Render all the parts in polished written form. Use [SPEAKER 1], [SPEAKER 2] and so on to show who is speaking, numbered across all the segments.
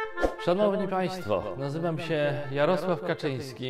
[SPEAKER 1] Szanowni Państwo, nazywam się Jarosław Kaczyński.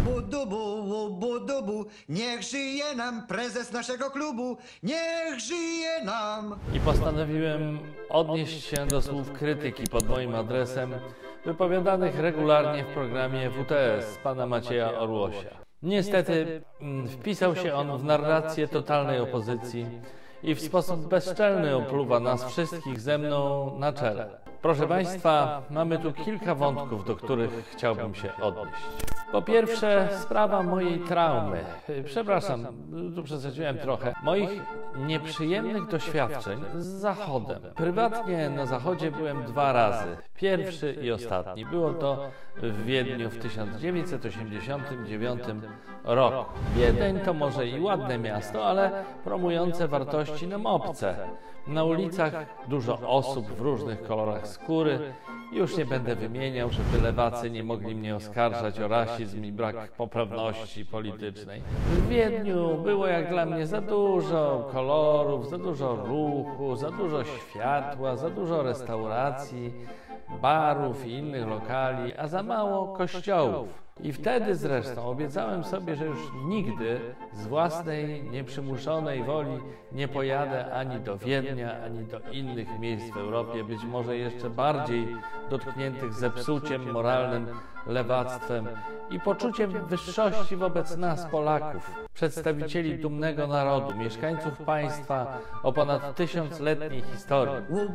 [SPEAKER 2] Łubu-dubu, niech żyje nam prezes naszego klubu, niech żyje nam.
[SPEAKER 1] I postanowiłem odnieść się do słów krytyki pod moim adresem, wypowiadanych regularnie w programie WTS pana Macieja Orłosia. Niestety wpisał się on w narrację totalnej opozycji i w sposób bezczelny opluwa nas wszystkich ze mną na czele. Proszę Państwa, mamy tu kilka wątków, do których chciałbym się odnieść. Po pierwsze, sprawa mojej traumy. Przepraszam, tu przesadziłem trochę. Moich nieprzyjemnych doświadczeń z Zachodem. Prywatnie na Zachodzie byłem 2 razy. Pierwszy i ostatni. Było to w Wiedniu w 1989 roku. Wiedeń to może i ładne miasto, ale promujące wartości nam obce. Na ulicach dużo osób w różnych kolorach skóry. Już nie będę wymieniał, żeby lewacy nie mogli mnie oskarżać o rasizm i brak poprawności politycznej. W Wiedniu było jak dla mnie za dużo kolorów, za dużo ruchu, za dużo światła, za dużo restauracji, barów i innych lokali, a za mało kościołów. I wtedy zresztą obiecałem sobie, że już nigdy z własnej, nieprzymuszonej woli nie pojadę ani do Wiednia, ani do innych miejsc w Europie, być może jeszcze bardziej dotkniętych zepsuciem moralnym, lewactwem i poczuciem wyższości wobec nas, Polaków, przedstawicieli dumnego narodu, mieszkańców państwa o ponad 1000-letniej historii.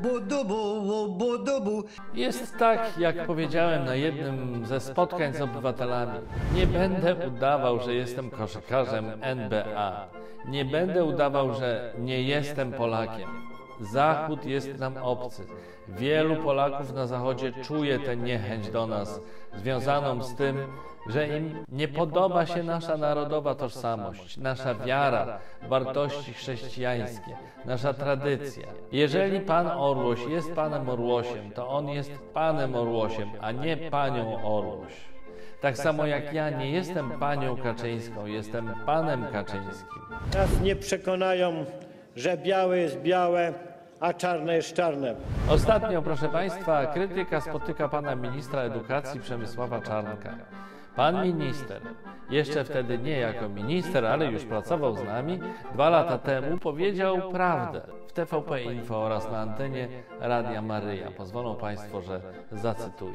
[SPEAKER 2] Łubu-dubu.
[SPEAKER 1] Jest tak, jak powiedziałem na jednym ze spotkań z obywatelami. Nie będę udawał, że jestem koszykarzem NBA. Nie będę udawał, że nie jestem Polakiem. Zachód jest nam obcy. Wielu Polaków na Zachodzie czuje tę niechęć do nas, związaną z tym, że im nie podoba się nasza narodowa tożsamość, nasza wiara, wartości chrześcijańskie, nasza tradycja. Jeżeli pan Orłoś jest panem Orłosiem, to on jest panem Orłosiem, a nie panią Orłoś. Tak samo jak ja nie jestem panią Kaczyńską, jestem panem Kaczyńskim.
[SPEAKER 3] Nas nie przekonają, że białe jest białe, a czarne jest czarne.
[SPEAKER 1] Ostatnio, proszę Państwa, krytyka spotyka pana ministra edukacji Przemysława Czarnka. Pan minister, jeszcze wtedy nie jako minister, ale już pracował z nami, 2 lata temu powiedział prawdę w TVP Info oraz na antenie Radia Maryja. Pozwolą Państwo, że zacytuję.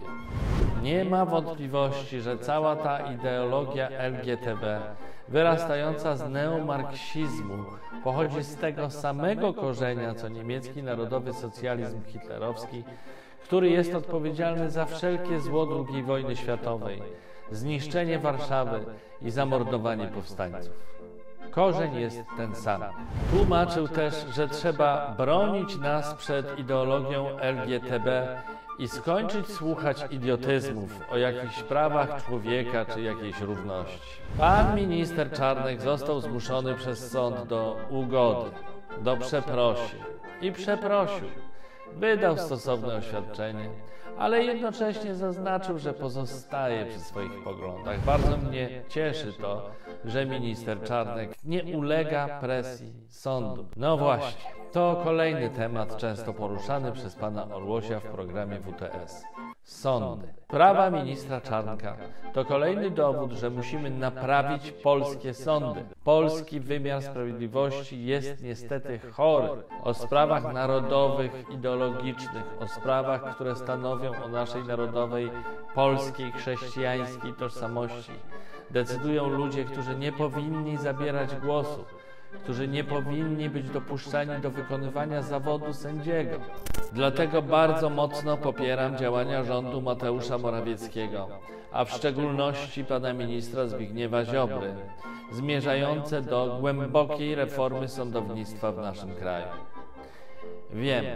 [SPEAKER 1] Nie ma wątpliwości, że cała ta ideologia LGTB wyrastająca z neomarksizmu pochodzi z tego samego korzenia, co niemiecki narodowy socjalizm hitlerowski, który jest odpowiedzialny za wszelkie zło II wojny światowej, zniszczenie Warszawy i zamordowanie powstańców. Korzeń jest ten sam. Tłumaczył też, że trzeba bronić nas przed ideologią LGTB i skończyć słuchać idiotyzmów o jakichś prawach człowieka czy jakiejś równości. Pan minister Czarnek został zmuszony przez sąd do ugody, do przeprosin i przeprosił. Wydał stosowne oświadczenie, ale jednocześnie zaznaczył, że pozostaje przy swoich poglądach. Bardzo mnie cieszy to, że minister Czarnek nie ulega presji sądu. No właśnie, to kolejny temat często poruszany przez pana Orłosia w programie WTS. Sądy. Sprawa ministra Czarnka to kolejny dowód, że musimy naprawić polskie sądy. Polski wymiar sprawiedliwości jest niestety chory. O sprawach narodowych, ideologicznych, o sprawach, które stanowią o naszej narodowej, polskiej, chrześcijańskiej tożsamości, decydują ludzie, którzy nie powinni zabierać głosu, którzy nie powinni być dopuszczani do wykonywania zawodu sędziego. Dlatego bardzo mocno popieram działania rządu Mateusza Morawieckiego, a w szczególności pana ministra Zbigniewa Ziobry, zmierzające do głębokiej reformy sądownictwa w naszym kraju. Wiem,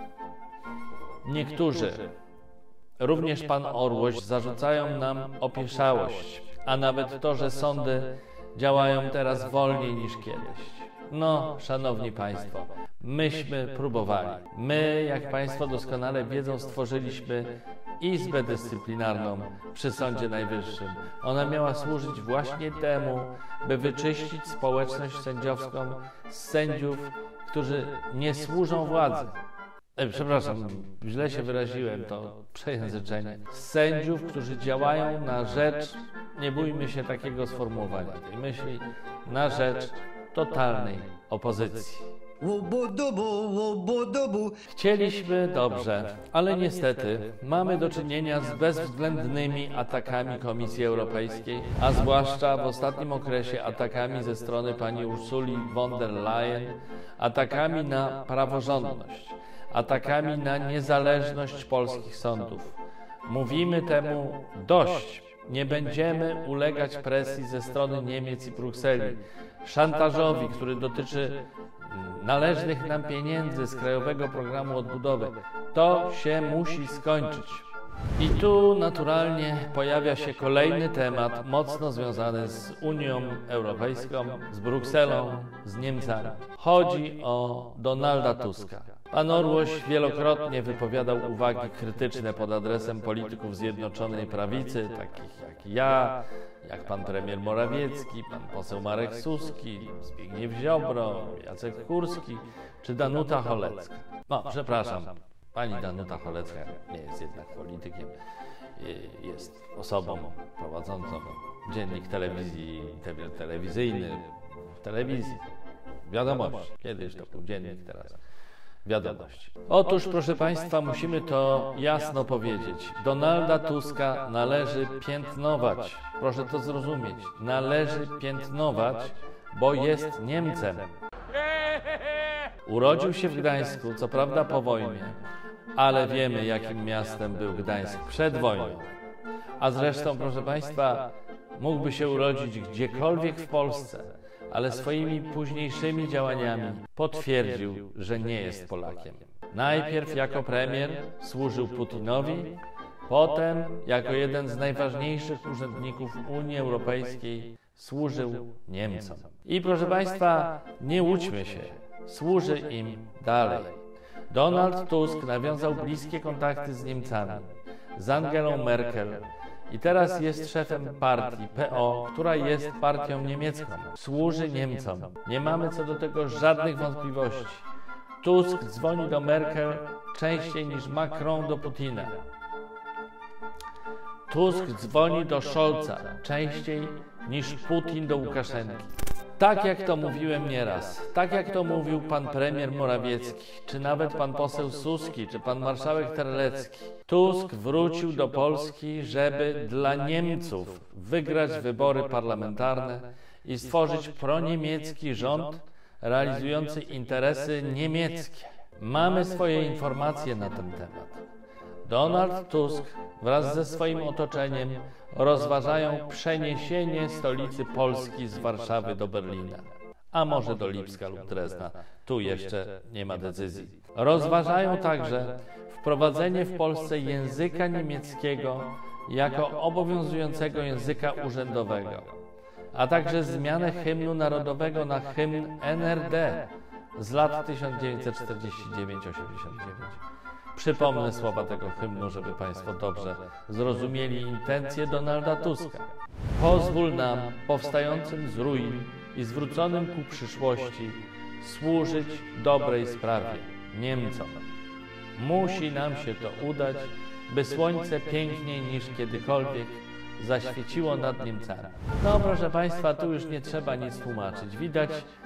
[SPEAKER 1] niektórzy, również pan Orłoś, zarzucają nam opieszałość, a nawet to, że sądy działają teraz wolniej niż kiedyś. No, szanowni państwo, myśmy próbowali. My, jak państwo doskonale wiedzą, stworzyliśmy Izbę Dyscyplinarną przy Sądzie Najwyższym. Ona miała służyć właśnie temu, by wyczyścić społeczność sędziowską z sędziów, którzy nie służą władzy, przepraszam, źle się wyraziłem, to przejęzyczenie. Sędziów, którzy działają na rzecz, nie bójmy się takiego sformułowania tej myśli, na rzecz totalnej opozycji.
[SPEAKER 2] Łubu-dubu.
[SPEAKER 1] Chcieliśmy dobrze, ale niestety mamy do czynienia z bezwzględnymi atakami Komisji Europejskiej, a zwłaszcza w ostatnim okresie atakami ze strony pani Ursuli von der Leyen, atakami na praworządność, atakami na niezależność polskich sądów. Mówimy temu dość. Nie będziemy ulegać presji ze strony Niemiec i Brukseli, szantażowi, który dotyczy należnych nam pieniędzy z Krajowego Programu Odbudowy. To się musi skończyć. I tu naturalnie pojawia się kolejny temat mocno związany z Unią Europejską, z Brukselą, z Niemcami. Chodzi o Donalda Tuska. Pan Orłoś wielokrotnie wypowiadał uwagi krytyczne pod adresem polityków Zjednoczonej Prawicy, takich jak ja, jak pan premier Morawiecki, pan poseł Marek Suski, Zbigniew Ziobro, Jacek Kurski czy Danuta Cholecka. No, przepraszam, pani Danuta Cholecka nie jest jednak politykiem, jest osobą prowadzącą dziennik telewizyjny w telewizji, wiadomości. Kiedyś to był dziennik, teraz wiadomości. Otóż, proszę państwa, musimy to jasno powiedzieć. Donalda Tuska należy piętnować. Proszę to zrozumieć. Należy piętnować, bo jest Niemcem. Urodził się w Gdańsku, co prawda po wojnie, ale wiemy, jakim miastem był Gdańsk przed wojną. A zresztą, proszę państwa, mógłby się urodzić gdziekolwiek w Polsce, ale swoimi późniejszymi działaniami potwierdził, że nie jest Polakiem. Najpierw jako premier służył Putinowi, potem jako jeden z najważniejszych urzędników Unii Europejskiej służył Niemcom. I proszę państwa, nie łudźmy się, służy im dalej. Donald Tusk nawiązał bliskie kontakty z Niemcami, z Angelą Merkel, i teraz jest szefem partii PO, która jest partią niemiecką. Służy Niemcom. Nie mamy co do tego żadnych wątpliwości. Tusk dzwoni do Merkel częściej niż Macron do Putina. Tusk dzwoni do Scholza częściej niż Putin do Łukaszenki. Tak jak to mówiłem nieraz, tak jak to mówił pan premier Morawiecki, czy nawet pan poseł Suski, czy pan marszałek Terlecki. Tusk wrócił do Polski, żeby dla Niemców wygrać wybory parlamentarne i stworzyć proniemiecki rząd realizujący interesy niemieckie. Mamy swoje informacje na ten temat. Donald Tusk wraz ze swoim otoczeniem rozważają przeniesienie stolicy Polski z Warszawy do Berlina, a może do Lipska lub Drezna. Tu jeszcze nie ma decyzji. Rozważają także wprowadzenie w Polsce języka niemieckiego jako obowiązującego języka urzędowego, a także zmianę hymnu narodowego na hymn NRD z lat 1949-89. Przypomnę słowa tego hymnu, żeby państwo dobrze zrozumieli intencje Donalda Tuska. Pozwól nam, powstającym z ruin i zwróconym ku przyszłości, służyć dobrej sprawie, Niemcom. Musi nam się to udać, by słońce piękniej niż kiedykolwiek zaświeciło nad Niemcami. No, proszę państwa, tu już nie trzeba nic tłumaczyć. Widać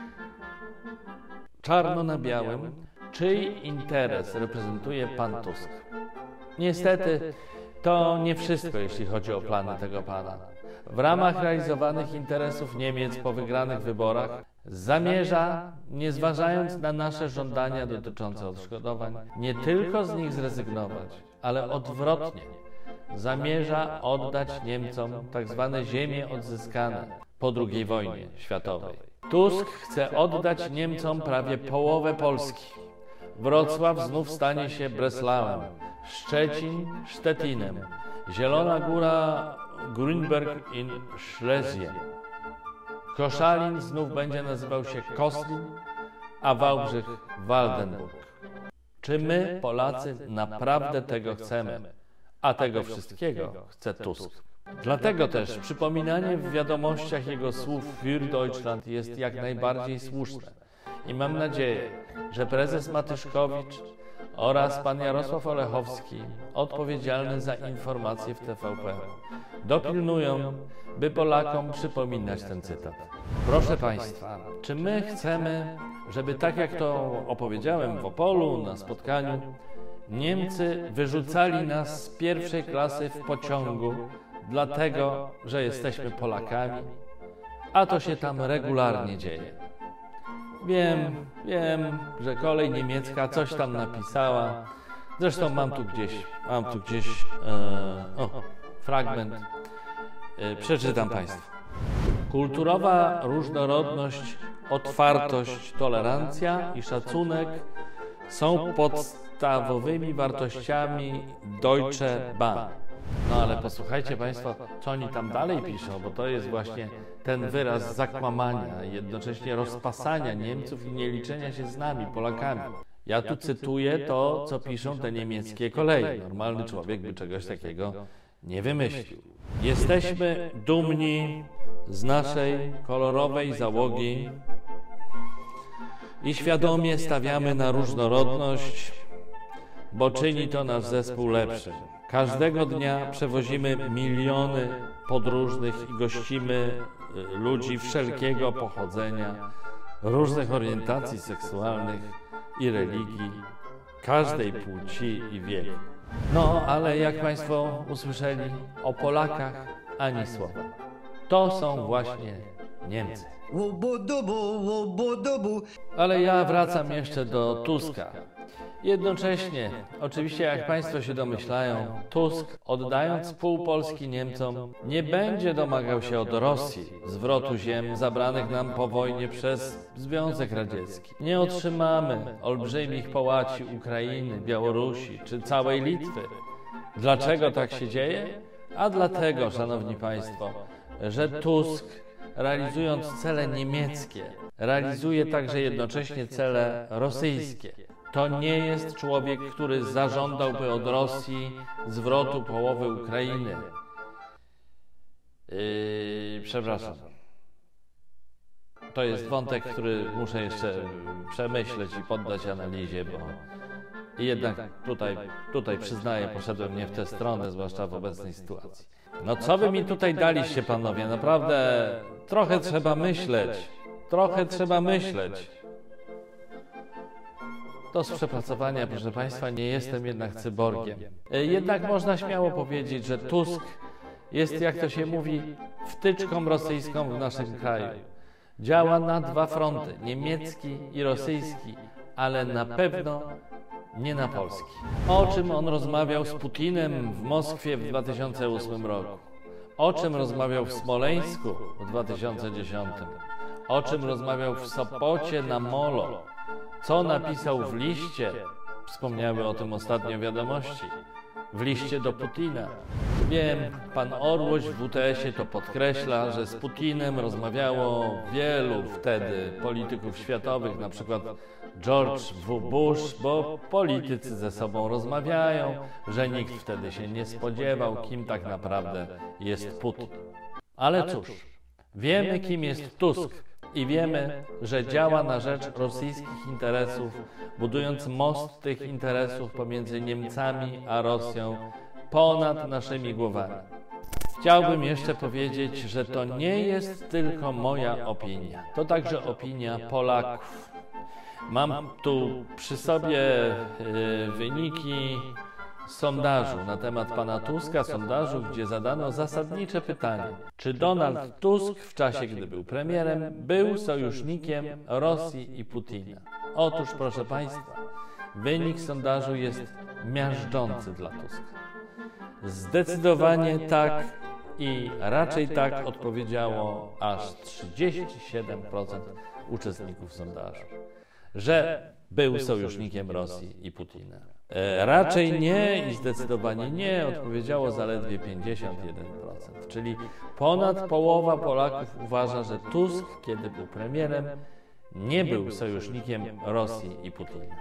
[SPEAKER 1] czarno na białym, czyj interes reprezentuje pan Tusk. Niestety, to nie wszystko, jeśli chodzi o plany tego pana. W ramach realizowanych interesów Niemiec po wygranych wyborach zamierza, nie zważając na nasze żądania dotyczące odszkodowań, nie tylko z nich zrezygnować, ale odwrotnie. Zamierza oddać Niemcom tzw. ziemie odzyskane po II wojnie światowej. Tusk chce oddać Niemcom prawie połowę Polski. Wrocław znów stanie się Breslauem, Szczecin Szczecinem, Zielona Góra Grünberg in Schlesien. Koszalin znów będzie nazywał się Koslin, a Wałbrzych Waldenburg. Czy my, Polacy, naprawdę tego chcemy? A tego wszystkiego chce Tusk. Dlatego też przypominanie w wiadomościach jego słów für Deutschland jest jak najbardziej słuszne. I mam nadzieję, że prezes Matyszkowicz oraz pan Jarosław Olechowski, odpowiedzialny za informacje w TVP, dopilnują, by Polakom przypominać ten cytat. Proszę państwa, czy my chcemy, żeby tak jak to opowiedziałem w Opolu na spotkaniu, Niemcy wyrzucali nas z pierwszej klasy w pociągu, dlatego, że jesteśmy Polakami, a to się tam regularnie dzieje. Wiem, że kolej niemiecka coś tam napisała. Zresztą mam tu gdzieś fragment. Przeczytam państwu. Kulturowa różnorodność, otwartość, tolerancja i szacunek są podstawowymi wartościami Deutsche Bahn. No ale posłuchajcie państwo, co oni tam dalej piszą, bo to jest właśnie ten wyraz zakłamania, jednocześnie rozpasania Niemców i nieliczenia się z nami, Polakami. Ja tu cytuję to, co piszą te niemieckie koleje. Normalny człowiek by czegoś takiego nie wymyślił. Jesteśmy dumni z naszej kolorowej załogi i świadomie stawiamy na różnorodność, bo czyni to nasz zespół lepszym. Każdego dnia przewozimy miliony podróżnych i gościmy ludzi wszelkiego pochodzenia, różnych orientacji seksualnych i religii, każdej płci i wieku. No, ale jak państwo usłyszeli, o Polakach ani słowa. To są właśnie Niemcy. Ale ja wracam jeszcze do Tuska. Jednocześnie, oczywiście jak państwo się domyślają, Tusk, oddając pół Polski Niemcom, nie będzie domagał się od Rosji zwrotu ziem zabranych nam po wojnie przez Związek Radziecki. Nie otrzymamy olbrzymich połaci Ukrainy, Białorusi czy całej Litwy. Dlaczego tak się dzieje? A dlatego, szanowni państwo, że Tusk, realizując cele niemieckie, realizuje także jednocześnie cele rosyjskie. To nie jest człowiek, który zażądałby od Rosji zwrotu połowy Ukrainy. Przepraszam. To jest wątek, który muszę jeszcze przemyśleć i poddać analizie, bo jednak tutaj przyznaję, poszedłem nie w tę stronę, zwłaszcza w obecnej sytuacji. No co wy mi tutaj daliście, panowie? Naprawdę trochę trzeba myśleć. To z przepracowania, proszę państwa, nie jestem jednak cyborgiem. Jednak można śmiało powiedzieć, że Tusk jest, jak to się mówi, wtyczką rosyjską w naszym kraju. Działa na dwa fronty, niemiecki i rosyjski, ale na pewno nie na polski. O czym on rozmawiał z Putinem w Moskwie w 2008 roku? O czym rozmawiał w Smoleńsku w 2010? O czym rozmawiał w Sopocie na Molo? Co napisał w liście? Wspomniały o tym ostatnio wiadomości. W liście do Putina. Wiem, pan Orłoś w WTS-ie to podkreśla, że z Putinem rozmawiało wielu wtedy polityków światowych, na przykład George W. Bush, bo politycy ze sobą rozmawiają, że nikt wtedy się nie spodziewał, kim tak naprawdę jest Putin. Ale cóż, wiemy, kim jest Tusk. I wiemy, że działa na rzecz rosyjskich interesów, budując most tych interesów pomiędzy Niemcami a Rosją ponad naszymi głowami. Chciałbym jeszcze powiedzieć, że to nie jest tylko moja opinia. To także opinia Polaków. Mam tu przy sobie wyniki sondażu na temat pana Tuska, sondażu, gdzie zadano zasadnicze pytanie. Czy Donald Tusk w czasie, gdy był premierem, był sojusznikiem Rosji i Putina? Otóż, proszę państwa, wynik sondażu jest miażdżący dla Tuska. Zdecydowanie tak i raczej tak odpowiedziało aż 37% uczestników sondażu, że był sojusznikiem Rosji i Putina. Raczej nie i zdecydowanie nie odpowiedziało zaledwie 51%, czyli ponad połowa Polaków uważa, że Tusk, kiedy był premierem, nie był sojusznikiem Rosji i Putina.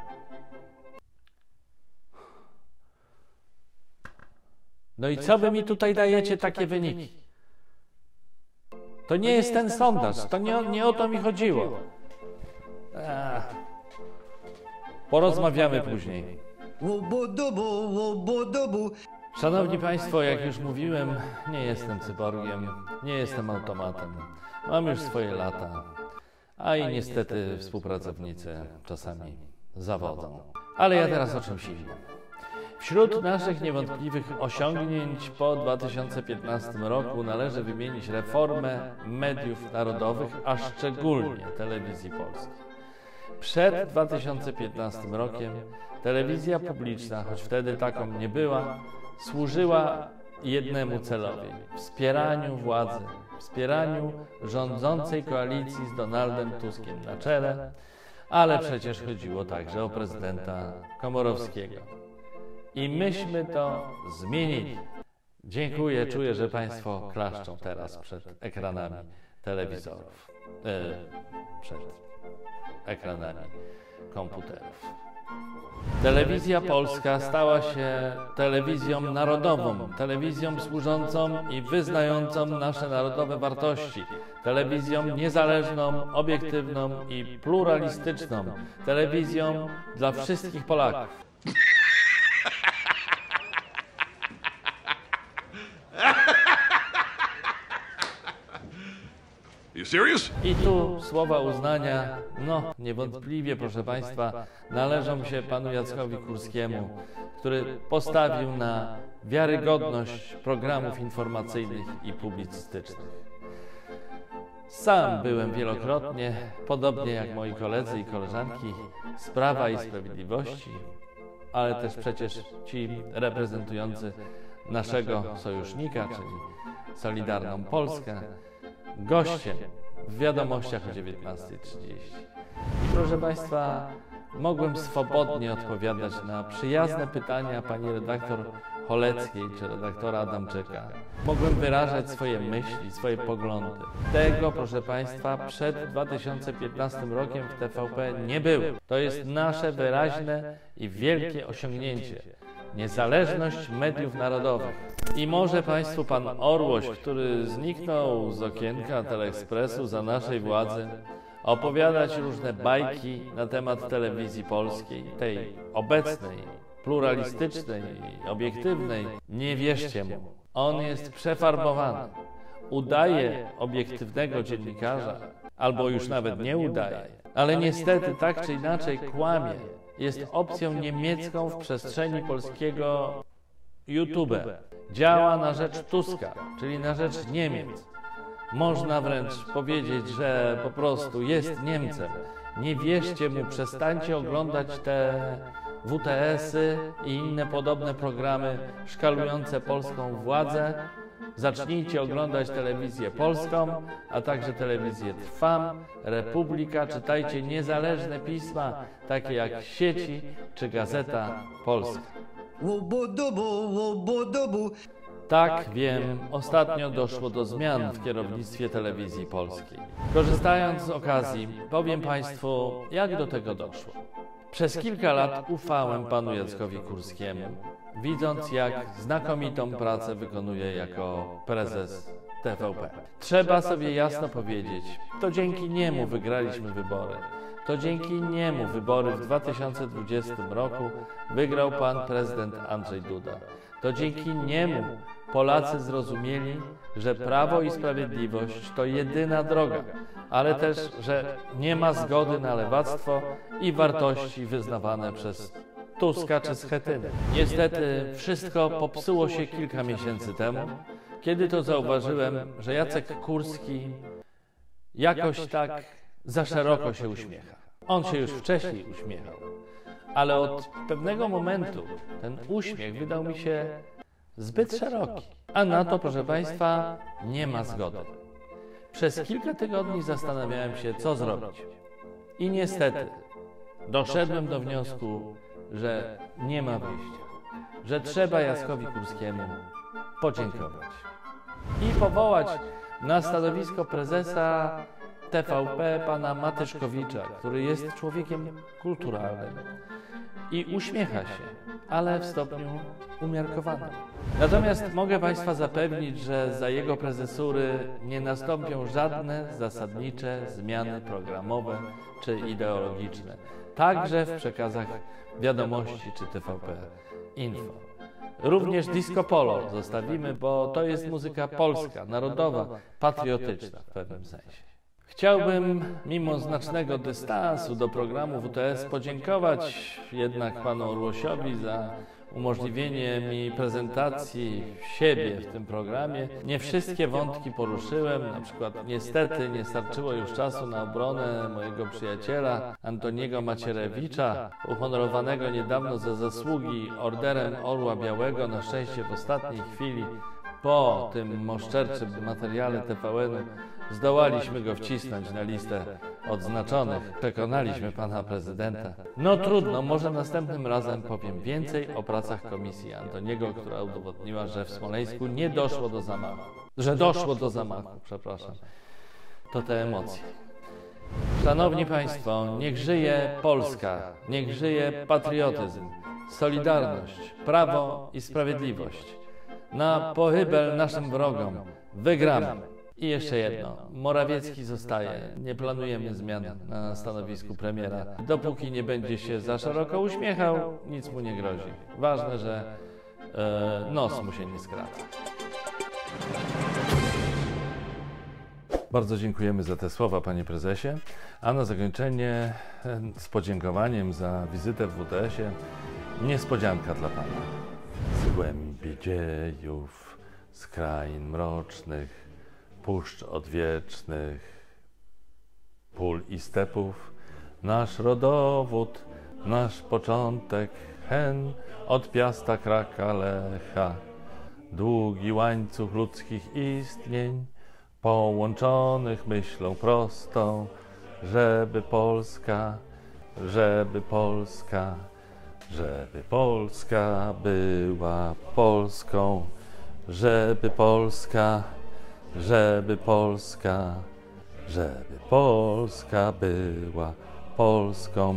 [SPEAKER 1] No i co wy mi tutaj dajecie takie wyniki? To nie jest ten sondaż, to nie o to mi chodziło. Porozmawiamy później.
[SPEAKER 2] Łubu-dubu, łubu-dubu.
[SPEAKER 1] Szanowni Państwo, jak już mówiłem, nie jestem cyborgiem, nie jestem automatem. Mam już swoje lata, a i niestety współpracownicy czasami zawodzą. Ale ja teraz o czymś innym. Wśród naszych niewątpliwych osiągnięć po 2015 roku należy wymienić reformę mediów narodowych, a szczególnie telewizji polskiej. Przed 2015 rokiem telewizja publiczna, choć wtedy taką nie była, służyła jednemu celowi – wspieraniu władzy, wspieraniu rządzącej koalicji z Donaldem Tuskiem na czele, ale przecież chodziło także o prezydenta Komorowskiego. I myśmy to zmienili. Dziękuję, czuję, że Państwo klaszczą teraz przed ekranami telewizorów, przed ekranami komputerów. Telewizja polska stała się telewizją narodową, telewizją służącą i wyznającą nasze narodowe wartości, telewizją niezależną, obiektywną i pluralistyczną, telewizją dla wszystkich Polaków. I tu słowa uznania, niewątpliwie, proszę Państwa, należą się panu Jackowi Kurskiemu, który postawił na wiarygodność programów informacyjnych i publicystycznych. Sam byłem wielokrotnie, podobnie jak moi koledzy i koleżanki z Prawa i Sprawiedliwości, ale też przecież ci reprezentujący naszego sojusznika, czyli Solidarną Polskę, gościem w wiadomościach o 19:30. I proszę Państwa, mogłem swobodnie odpowiadać na przyjazne pytania pani redaktor Choleckiej czy redaktora Adamczyka. Mogłem wyrażać swoje myśli, swoje poglądy. Tego, proszę Państwa, przed 2015 rokiem w TVP nie było. To jest nasze wyraźne i wielkie osiągnięcie. Niezależność mediów narodowych. I może Państwu pan Orłoś, który zniknął z okienka Teleekspresu za naszej władzy, opowiadać różne bajki na temat telewizji polskiej, tej obecnej, pluralistycznej i obiektywnej. Nie wierzcie mu. On jest przefarbowany. Udaje obiektywnego dziennikarza, albo już nawet nie udaje, ale niestety tak czy inaczej kłamie. Jest opcją niemiecką w przestrzeni polskiego YouTube. Działa na rzecz Tuska, czyli na rzecz Niemiec. Można wręcz powiedzieć, że po prostu jest Niemcem. Nie wierzcie mu, przestańcie oglądać te WTS-y i inne podobne programy szkalujące polską władzę. Zacznijcie oglądać telewizję polską, a także telewizję Trwam, Republika, czytajcie niezależne pisma, takie jak Sieci czy Gazeta Polska.
[SPEAKER 2] Łubu-dubu, łubu-dubu.
[SPEAKER 1] Tak, wiem, ostatnio doszło do zmian w kierownictwie telewizji polskiej. Korzystając z okazji, powiem Państwu, jak do tego doszło. Przez kilka lat ufałem panu Jackowi Kurskiemu, widząc, jak znakomitą pracę wykonuje jako prezes TVP. Trzeba sobie jasno powiedzieć, to dzięki niemu wygraliśmy wybory. To dzięki niemu wybory w 2020 roku wygrał pan prezydent Andrzej Duda. To dzięki niemu Polacy zrozumieli, że Prawo i Sprawiedliwość to jedyna droga, ale też, że nie ma zgody na lewactwo i wartości wyznawane przez Tuska czy Schetynę. Niestety wszystko popsuło się kilka miesięcy temu, kiedy to zauważyłem, że Jacek Kurski jakoś tak za szeroko się uśmiecha. On się już wcześniej uśmiechał, ale od pewnego momentu ten uśmiech wydał mi się zbyt szeroki. A na to, proszę Państwa, nie ma zgody. Przez kilka tygodni zastanawiałem się, co zrobić. I niestety doszedłem do wniosku, że nie ma wyjścia, że trzeba Jackowi Kurskiemu podziękować i powołać na stanowisko prezesa TVP pana Matyszkowicza, który jest człowiekiem kulturalnym i uśmiecha się, ale w stopniu umiarkowanym. Natomiast mogę Państwa zapewnić, że za jego prezesury nie nastąpią żadne zasadnicze zmiany programowe czy ideologiczne. także w przekazach Wiadomości czy TVP Info. Również Disco Polo zostawimy, bo to jest muzyka polska, narodowa, patriotyczna w pewnym sensie. Chciałbym, mimo znacznego dystansu do programu WTS, podziękować jednak panu Orłosiowi za umożliwienie mi prezentacji siebie w tym programie. Nie wszystkie wątki poruszyłem, na przykład niestety nie starczyło już czasu na obronę mojego przyjaciela Antoniego Macierewicza, uhonorowanego niedawno za zasługi Orderem Orła Białego, na szczęście w ostatniej chwili. Po tym moszczerczym materiale TVN-u zdołaliśmy go wcisnąć na listę odznaczonych. Przekonaliśmy pana prezydenta. No trudno, może następnym razem powiem więcej o pracach komisji Antoniego, która udowodniła, że w Smoleńsku nie doszło do zamachu. Że doszło do zamachu, przepraszam. To te emocje. Szanowni Państwo, niech żyje Polska, niech żyje patriotyzm, solidarność, prawo i sprawiedliwość. Na pochybel naszym wrogom wygramy. I jeszcze jedno, Morawiecki zostaje, nie planujemy zmian na stanowisku premiera. Dopóki nie będzie się za szeroko uśmiechał, nic mu nie grozi. Ważne, że nos mu się nie skraca. Bardzo dziękujemy za te słowa, panie prezesie. A na zakończenie z podziękowaniem za wizytę w WTS-ie niespodzianka dla pana. Z głębi dziejów, z krain mrocznych, puszcz odwiecznych, pól i stepów, nasz rodowód, nasz początek, hen od Piasta Kraka Lecha. Długi łańcuch ludzkich istnień, połączonych myślą prostą, żeby Polska była Polską, żeby Polska była Polską.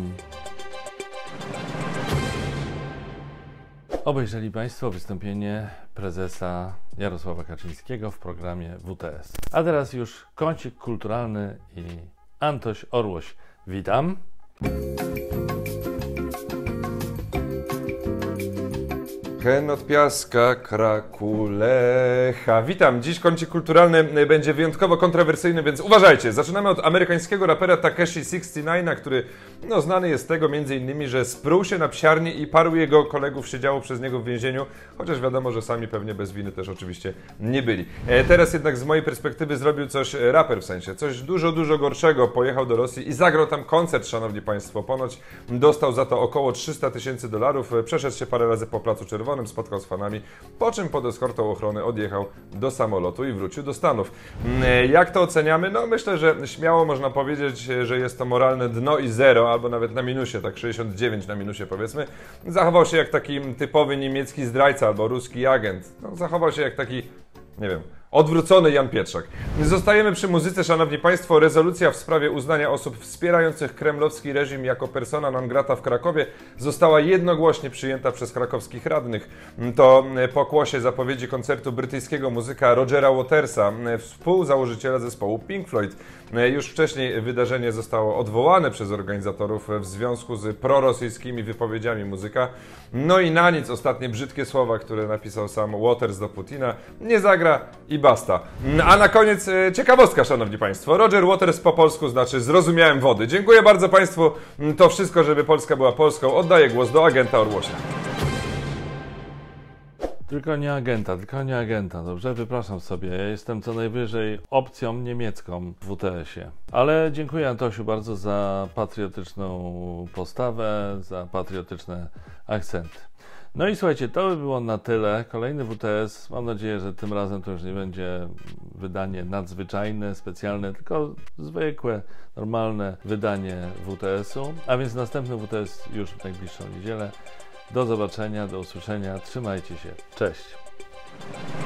[SPEAKER 1] Obejrzeli Państwo wystąpienie prezesa Jarosława Kaczyńskiego w programie WTS. A teraz już kącik kulturalny i Antoś Orłoś. Witam.
[SPEAKER 4] Hen od Piaska Kraku Lecha. Witam. Dziś kącik kulturalny będzie wyjątkowo kontrowersyjny, więc uważajcie. Zaczynamy od amerykańskiego rapera Tekashi 69, który znany jest z tego m.in., że spruł się na psiarnię i paru jego kolegów siedziało przez niego w więzieniu, chociaż wiadomo, że sami pewnie bez winy też oczywiście nie byli. Teraz jednak z mojej perspektywy zrobił coś raper, w sensie coś dużo gorszego. Pojechał do Rosji i zagrał tam koncert, szanowni państwo. Ponoć dostał za to około $300 000, przeszedł się parę razy po Placu Czerwonym, spotkał z fanami, po czym pod eskortą ochrony odjechał do samolotu i wrócił do Stanów. Jak to oceniamy? No myślę, że śmiało można powiedzieć, że jest to moralne dno i zero, albo nawet na minusie, tak 69 na minusie powiedzmy. Zachował się jak taki typowy niemiecki zdrajca albo ruski agent. Zachował się jak taki, nie wiem, odwrócony Jan Pietrzak. Zostajemy przy muzyce, szanowni państwo. Rezolucja w sprawie uznania osób wspierających kremlowski reżim jako persona non grata w Krakowie została jednogłośnie przyjęta przez krakowskich radnych. To pokłosie zapowiedzi koncertu brytyjskiego muzyka Rogera Watersa, współzałożyciela zespołu Pink Floyd. Już wcześniej wydarzenie zostało odwołane przez organizatorów w związku z prorosyjskimi wypowiedziami muzyka. No i na nic ostatnie brzydkie słowa, które napisał sam Waters do Putina. Nie zagra i basta. A na koniec ciekawostka, szanowni państwo. Roger Waters po polsku znaczy zrozumiałem wody. Dziękuję bardzo państwu. To wszystko, żeby Polska była Polską. Oddaję głos do agenta Orłosia.
[SPEAKER 1] Tylko nie agenta, dobrze? Wypraszam sobie, ja jestem co najwyżej opcją niemiecką w WTS-ie. Ale dziękuję Antosiu bardzo za patriotyczną postawę, za patriotyczne akcenty. No i słuchajcie, to by było na tyle. Kolejny WTS, mam nadzieję, że tym razem to już nie będzie wydanie nadzwyczajne, specjalne, tylko zwykłe, normalne wydanie WTS-u. A więc następny WTS już w najbliższą niedzielę. Do zobaczenia, do usłyszenia, trzymajcie się, cześć!